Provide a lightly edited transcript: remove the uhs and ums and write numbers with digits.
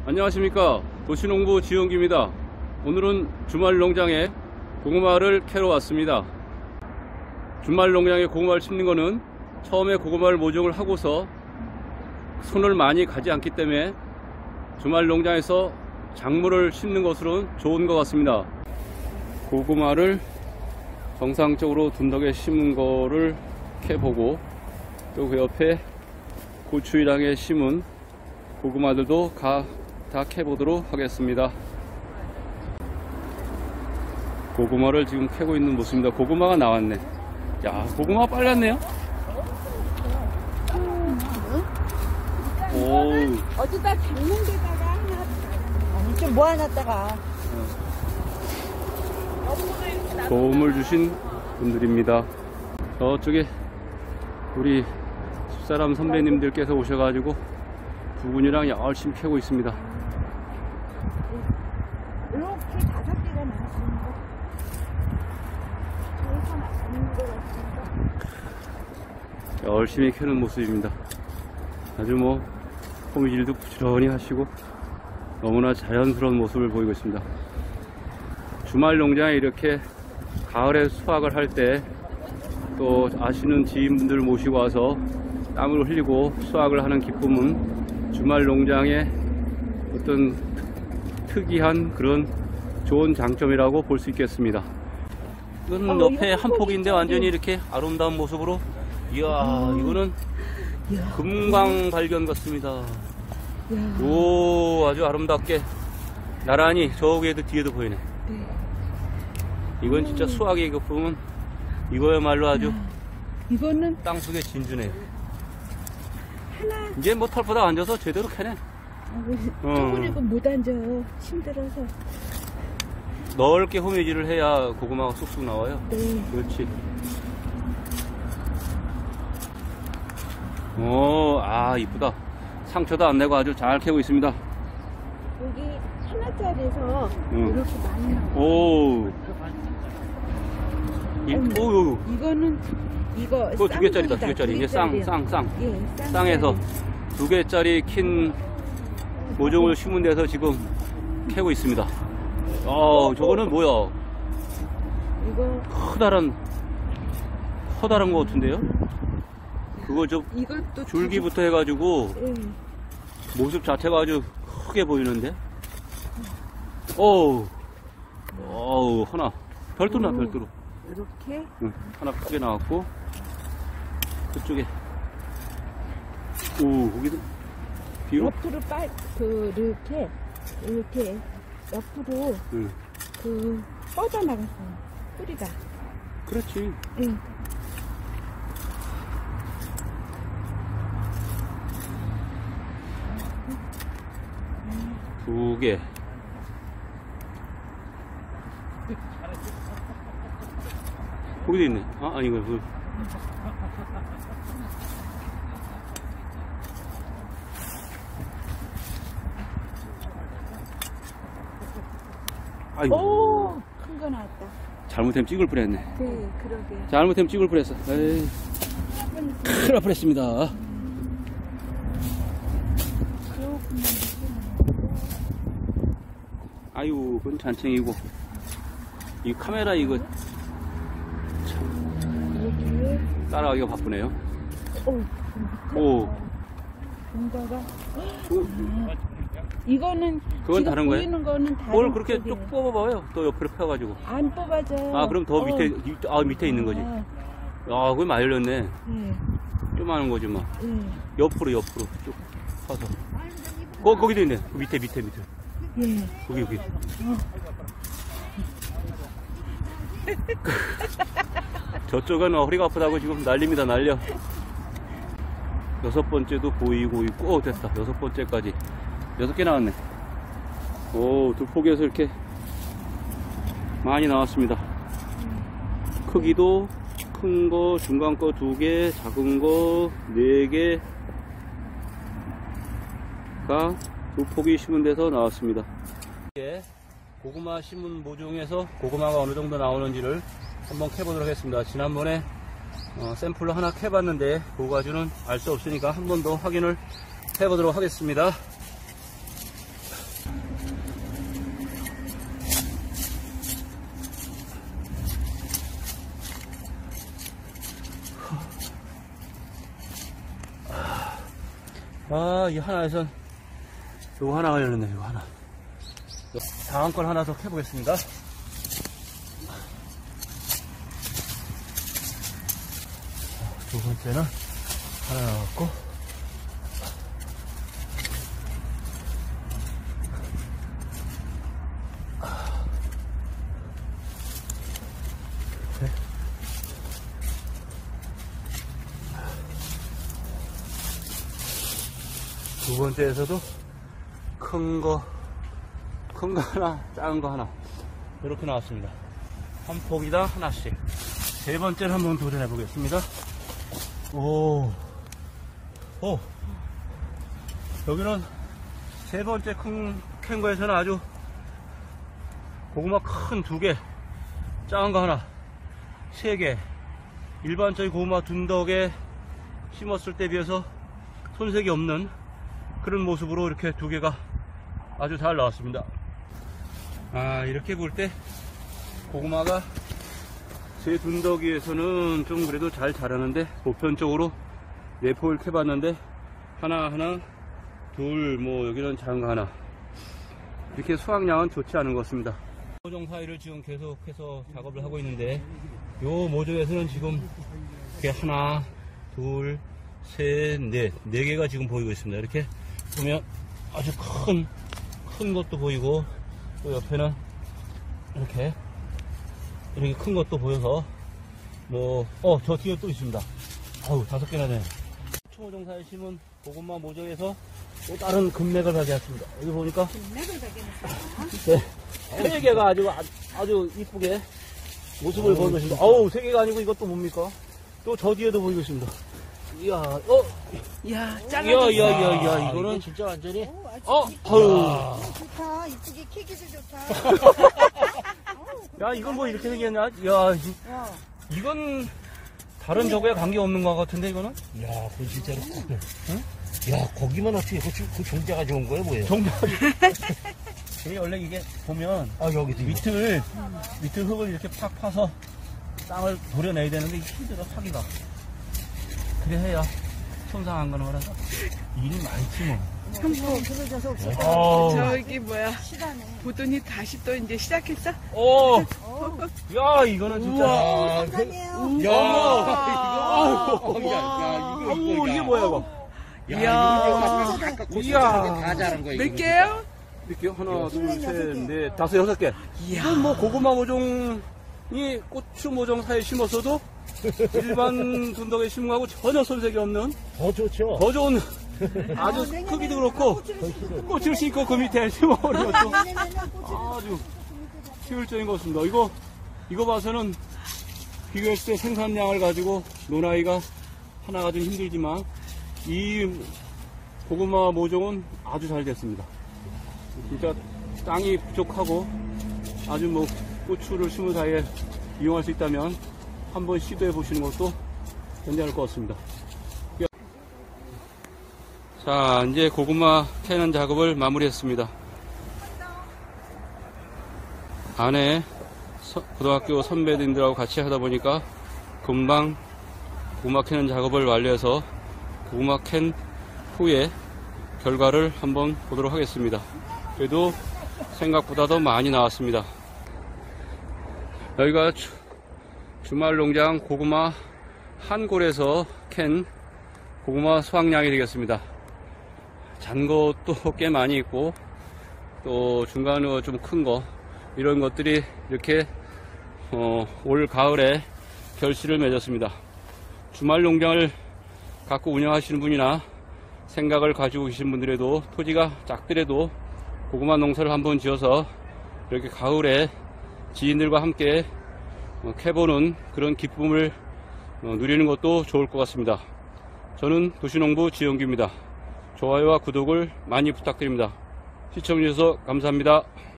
안녕하십니까, 도시농부 지용기입니다. 오늘은 주말 농장에 고구마를 캐러 왔습니다. 주말 농장에 고구마를 심는 거는 처음에 고구마를 모종을 하고서 손을 많이 가지 않기 때문에 주말 농장에서 작물을 심는 것으로는 좋은 것 같습니다. 고구마를 정상적으로 둔덕에 심은 거를 캐보고, 또 그 옆에 고추이랑에 심은 고구마들도 다 캐보도록 하겠습니다. 고구마를 지금 캐고 있는 모습입니다. 고구마가 나왔네. 야, 고구마가 빨랐네요. 오. 어디다 담는 데다가 하나 좀 모아놨다가 도움을 주신 분들입니다. 저쪽에 우리 집사람 선배님들께서 오셔가지고 두 분이랑 열심히 캐고 있습니다. 이렇게 5개가 나왔습니다. 저기서 나왔는 것 같습니다. 열심히 캐는 모습입니다. 아주 호미질도 부지런히 하시고 너무나 자연스러운 모습을 보이고 있습니다. 주말 농장에 이렇게 가을에 수확을 할 때 또 아시는 지인분들 모시고 와서 땀을 흘리고 수확을 하는 기쁨은 주말 농장의 어떤 특이한 그런 좋은 장점이라고 볼 수 있겠습니다. 이건 옆에 한 폭인데 완전히 이렇게 아름다운 모습으로, 이야, 이거는 금광 발견 같습니다. 오, 아주 아름답게 나란히 저기에도 뒤에도 보이네. 이건 진짜 수확의 거품은 이거야말로 아주 이거는 땅속의 진주네요. 하나 이제 털보다 앉아서 제대로 캐네. 쪼그리고 못 앉아요. 힘들어서. 넓게 호미질을 해야 고구마가 쑥쑥 나와요. 네. 그렇지. 오, 아, 이쁘다. 상처도 안 내고 아주 잘 캐고 있습니다. 여기 하나짜리에서 이렇게 많이 나와요. 오. 오. 이거는 이거 그거 2개짜리다, 2개짜리. 이게 쌍. 예, 쌍에서 2개짜리 킨 모종을 심은 데서 지금 캐고 있습니다. 저거는 뭐야? 이거 커다란 거 같은데요? 그거 이것도 줄기부터 해가지고 모습 자체가 아주 크게 보이는데? 어우, 하나. 별도나, 별도로. 이렇게? 응, 하나 크게 나왔고, 그쪽에. 오, 거기도 뒤로? 옆으로 이렇게 옆으로 뻗어나갔어요. 뿌리가. 그렇지. 응. 두 개. 거기도 있네. 아니고 아이고. 오, 큰 거 나왔다. 잘못하면 찍을 뻔했네. 네, 그러게. 잘못하면 찍을 뻔했어. 에이, 큰일 날 뻔했습니다. 아유, 그건 잔챙이고. 이 카메라 이거 참 따라가기가 바쁘네요. 오. 뭔가가 이거는 그건 다른 거예요? 보이는 거는 다른. 뭘 그렇게 쪽이에요. 쭉 뽑아봐요. 또 옆으로 펴가지고. 안 뽑아져요. 그럼 더 밑에 있는 거지. 그게 많이 열렸네. 좀 하는 거지 뭐. 옆으로 쭉 퍼서. 거기도 있네. 그 밑에. 예. 여기. 저쪽은 허리가 아프다고 지금 난립니다. 날려. 6번째도 보이고 있고, 됐다. 6번째까지 6개 나왔네. 오, 두 포기에서 이렇게 많이 나왔습니다. 크기도 큰 거, 중간 거 2개, 작은 거 4개가 두 포기 심은 데서 나왔습니다. 고구마 심은 모종에서 고구마가 어느 정도 나오는지를 한번 캐보도록 하겠습니다. 지난번에 샘플로 하나 캐봤는데 그 가지는 알 수 없으니까 한 번 더 확인을 해보도록 하겠습니다. 아, 이 하나에선 요거 하나가 열렸네, 요거 하나. 다음 걸 하나 더 캐보겠습니다. 두 번째는 하나 나왔고, 두 번째에서도 큰 거 하나, 작은 거 하나, 이렇게 나왔습니다. 한 포기당 하나씩. 세 번째를 한번 도전해 보겠습니다. 오, 여기는 세 번째 캔 거에서는 아주 고구마 큰 2개, 작은 거 하나, 3개, 일반적인 고구마 둔덕에 심었을 때 비해서 손색이 없는 그런 모습으로 이렇게 2개가 아주 잘 나왔습니다. 아, 이렇게 볼 때 고구마가 제 둔덕이에서는 좀 그래도 잘 자라는데, 보편적으로 4포를 캐봤는데 하나, 둘, 뭐 여기는 작은 거 하나, 이렇게 수확량은 좋지 않은 것 같습니다. 모종 사이를 지금 계속해서 작업을 하고 있는데, 요 모종에서는 지금 이렇게 하나, 둘, 셋, 넷, 4개가 지금 보이고 있습니다. 이렇게 보면 아주 큰 것도 보이고, 또 옆에는 이렇게 큰 것도 보여서, 저 뒤에 또 있습니다. 아우, 5개나 되네. 초모종사에 심은 고구마 모종에서 또 다른 금맥을 발견했습니다. 여기 보니까 금맥을 발견했어요. 네, 3개가 아주 이쁘게 모습을 보이고 있습니다. 아우, 3개가 아니고 이것도 뭡니까? 또 저 뒤에도 보이고 있습니다. 이야, 이야, 이야, 잘라졌어. 이야, 이거는 진짜 완전히. 아유. 좋다. 이쁘게 캐기도 좋다. 야, 이건 뭐 이렇게 생겼냐? 야, 이건 다른 저거에 관계 없는 것 같은데, 이거는? 야, 그건 진짜로. 응? 야, 거기만 어떻게 그 종자가 좋은 거야, 뭐예요? 이게 원래 이게 보면, 여기도 밑을 흙을 이렇게 팍 파서 땅을 도려내야 되는데, 이게 힘들어, 파기가. 그래 해야 손상한 거는 거라서 일이 많지 뭐. 형부 그러져서 없어. 저기 뭐야, 보더니 다시 또 이제 시작했어? 야, 이거는 진짜. 감사해요. 아우, 이게 뭐야, 이거. 이야, 다 자란 거야. 몇 개요? 이렇게 하나, 둘, 셋, 넷, 5, 6개. 이건 뭐 고구마 모종이 고추 모종 사이에 심었어도 일반 둔덕에 심은 거하고 전혀 손색이 없는, 더 좋죠. 더 좋은, 아주 크기도 그렇고, 꽃을 심고 그 밑에 심어버린 것도 아주 효율적인 것 같습니다. 이거 봐서는 비교했을 때 생산량을 가지고 논하기가 하나가 좀 힘들지만, 이 고구마 모종은 아주 잘 됐습니다. 진짜 땅이 부족하고 아주 뭐 고추를 심은 사이에 이용할 수 있다면 한번 시도해 보시는 것도 괜찮을 것 같습니다. 자, 이제 고구마 캐는 작업을 마무리했습니다. 안에 고등학교 선배님들하고 같이 하다 보니까 금방 고구마 캐는 작업을 완료해서 고구마 캔 후에 결과를 한번 보도록 하겠습니다. 그래도 생각보다 더 많이 나왔습니다. 여기가 주말 농장 고구마 한 골에서 캔 고구마 수확량이 되겠습니다. 잔 것도 꽤 많이 있고, 또 중간으로 좀 큰 거, 이런 것들이 이렇게 올 가을에 결실을 맺었습니다. 주말 농장을 갖고 운영하시는 분이나 생각을 가지고 계신 분들에도, 토지가 작더라도 고구마 농사를 한번 지어서 이렇게 가을에 지인들과 함께 캐보는 그런 기쁨을 누리는 것도 좋을 것 같습니다. 저는 도시농부 지영규입니다. 좋아요와 구독을 많이 부탁드립니다. 시청해주셔서 감사합니다.